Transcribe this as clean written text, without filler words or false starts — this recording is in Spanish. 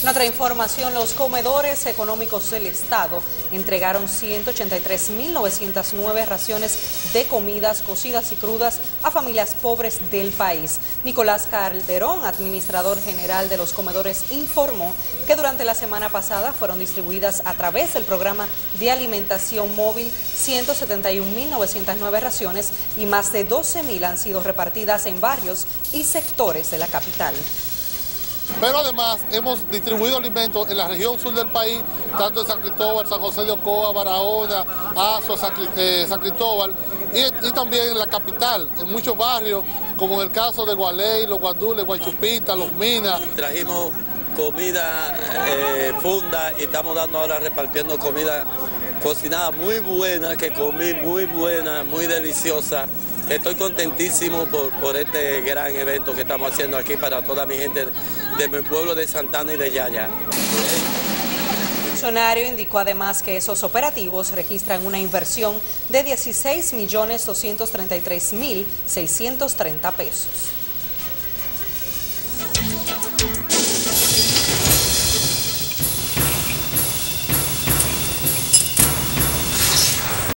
En otra información, los comedores económicos del Estado entregaron 183.909 raciones de comidas cocidas y crudas a familias pobres del país. Nicolás Calderón, administrador general de los comedores, informó que durante la semana pasada fueron distribuidas a través del programa de alimentación móvil 171.909 raciones y más de 12.000 han sido repartidas en barrios y sectores de la capital. Pero además hemos distribuido alimentos en la región sur del país, tanto en San Cristóbal, San José de Ocoa, Barahona, Azua, San Cristóbal, y también en la capital, en muchos barrios, como en el caso de Gualey, Los Guandules, Guachupita, Los Minas. Trajimos comida funda y estamos dando ahora repartiendo comida cocinada muy buena, que comí muy buena, muy deliciosa. Estoy contentísimo por este gran evento que estamos haciendo aquí para toda mi gente de mi pueblo de Santana y de Yaya. El funcionario indicó además que esos operativos registran una inversión de 16.233.630 pesos.